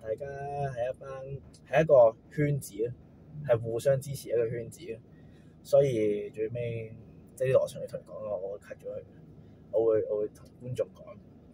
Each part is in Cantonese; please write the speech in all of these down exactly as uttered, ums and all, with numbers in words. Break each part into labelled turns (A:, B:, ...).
A: 大家係一班係一個圈子啊，係互相支持一個圈子啊，所以最尾即係呢度我上嚟同你講啦，我 cut 咗佢，我會我會同觀眾講，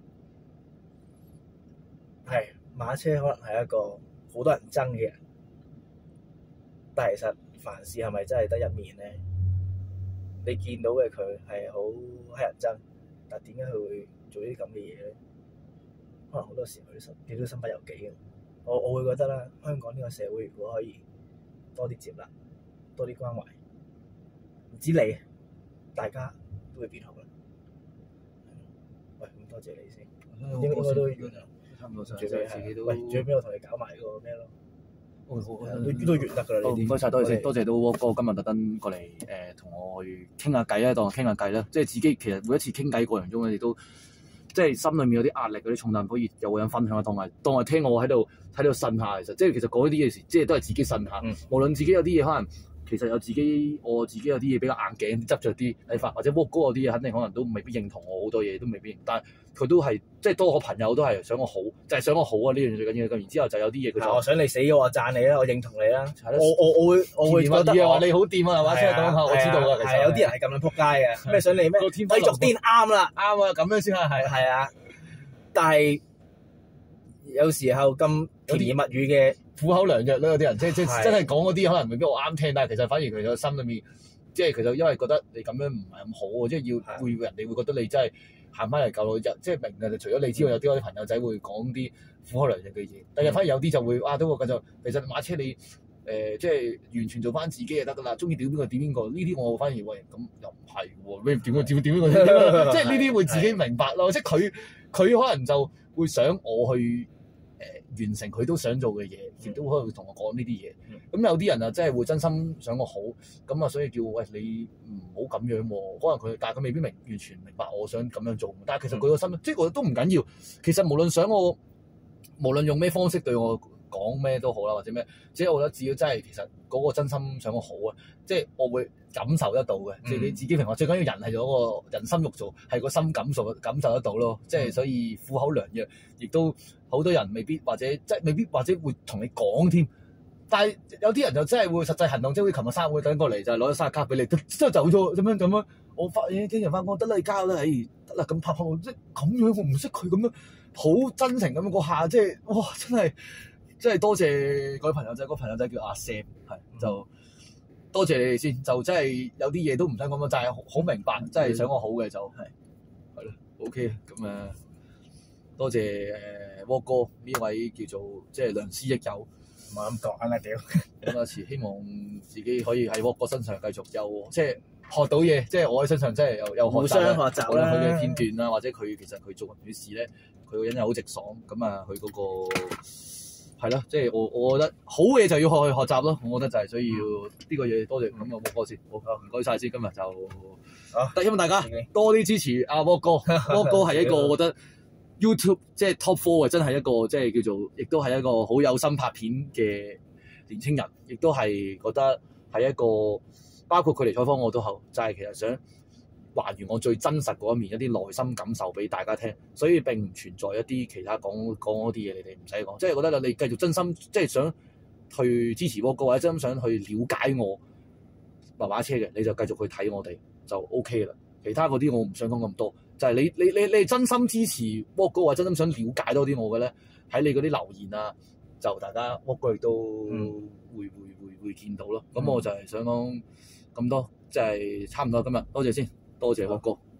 A: 係馬車可能係一個好多人憎嘅人，但係其實凡事係咪真係得一面咧？你見到嘅佢係好乞人憎，但點解佢會做呢啲咁嘅嘢咧？可能好多時佢都身佢都身不由己嘅。我我會覺得啦，香港呢個社會如果可以多啲接納，多啲關懷，唔止你，大家都會變好啦。喂，咁多謝你先，應應該都
B: 差唔多晒，
A: 最尾
B: 自己都
A: 喂，最尾我同你搞埋個咩咯？
B: 哦好，
A: 都都完得㗎啦！
B: 唔該晒，多謝先，多謝到窩哥今日特登過嚟誒同我去傾下偈啦，當我傾下偈啦。即係自己其實每一次傾偈過程中咧，亦都即係心裏面有啲壓力嗰啲重擔，可以有個人分享，當係當係聽我喺度喺度呻下。其實即係其實講呢啲嘢時，即係都係自己呻下。
A: 嗯、
B: 無論自己有啲嘢可能。其實有自己，我自己有啲嘢比較硬頸，執着啲睇法，或者窩哥嗰啲嘢，肯定可能都未必認同我好多嘢，都未必認同。但係佢都係即係多個朋友都係想我好，就係、是、想我好啊！呢樣最緊要。咁然之後就有啲嘢佢就，
A: 我想你死咗，我讚你啦，我認同你啦。
B: 的
A: 我我我會我會覺得
B: 話你好掂啊，係嘛？即係講下，我知道㗎。其實
A: 有啲人係咁樣撲街嘅，咩想你咩繼續癲啱啦，
B: 啱啊，咁樣先係係
A: 係啊。但係有時候咁甜言蜜語嘅。
B: 苦口良藥咧，有啲人即係即係真係講嗰啲可能未必我啱聽，但係其實反而佢個心裏面，即係其實因為覺得你咁樣唔係咁好喎，即係要會人哋會覺得你真係行翻嚟舊路，即係明嘅。除咗你之外，有啲我啲朋友仔會講啲苦口良藥嘅嘢，但係反而有啲就會啊，都會繼續。其實馬車你誒、呃、即係完全做翻自己就得㗎啦，中意點邊個點邊個。呢啲我反而喂咁又唔係喎，咩點個點點邊個？即係呢啲會自己明白咯。即係佢佢可能就會想我去。誒完成佢都想做嘅嘢，亦都可以同我講呢啲嘢。咁、嗯、有啲人啊，真係會真心想我好，咁啊，所以叫喂你唔好咁樣喎。可能佢，但係佢未必明完全明白我想咁樣做。但係其實佢個心，嗯、即係我都唔緊要。其實無論想我，無論用咩方式對我講咩都好啦，或者咩，即係我覺得只要真係其實嗰個真心想我好啊，即係我會感受得到嘅。即係、嗯、你自己平衡，最緊要人係有嗰個人心肉做，係個心感受感受得到咯。即係、嗯、所以苦口良藥，亦都。好多人未必或者即係未必或者會同你講添，但係有啲人就真係會實際行動，即係會琴日生日會等過嚟就係攞咗生日卡俾你，之後走咗咁樣咁樣。我發現經常翻工得啦，你交啦，誒得啦，咁拍拍即係咁樣，我唔識佢咁樣，好真情咁樣嗰下，即係哇真係真係多謝各位朋友仔，嗰個朋友仔叫阿 Sam 係就多謝你哋先，就真係有啲嘢都唔使講咁，就係好明白，真係想我好嘅就係係咯 OK 咁啊。多謝誒窩哥呢位叫做即係良師益友，
A: 唔好咁講啦屌！
B: 咁啊，遲希望自己可以喺窩哥身上繼續有即係學到嘢，即係我喺身上真係有有學習，
A: 互相學習啦。
B: 佢嘅片段啦，或者佢其實佢做人處事咧，佢個人又好直爽，咁啊佢嗰個係咯，即係我我覺得好嘢就要學去學習咯，我覺得就係所以要呢個嘢多謝咁啊窩哥先，好唔該晒先，今日就好，希望大家多啲支持阿窩哥，窩哥係一個我覺得。YouTube 即係 Top Four 啊，真係一個即係叫做，亦都係一個好有心拍片嘅年青人，亦都係覺得係一個包括佢嚟採訪我都好，就係、是、其實想還原我最真實嗰一面，一啲內心感受俾大家聽，所以並唔存在一啲其他講講嗰啲嘢，你哋唔使講，即係覺得你繼續真心即係想去支持窩哥或者真心想去了解我馬馬車嘅，你就繼續去睇我哋就 OK 啦。其他嗰啲我唔想講咁多。就係你你你你真心支持窩哥或者真心想了解多啲我嘅咧，喺你嗰啲留言啊，就大家窩哥亦都會、嗯、會會會，會見到咯。咁、嗯、我就係想講咁多，即、就、係、是、差唔多今日，多謝先，多謝窩哥。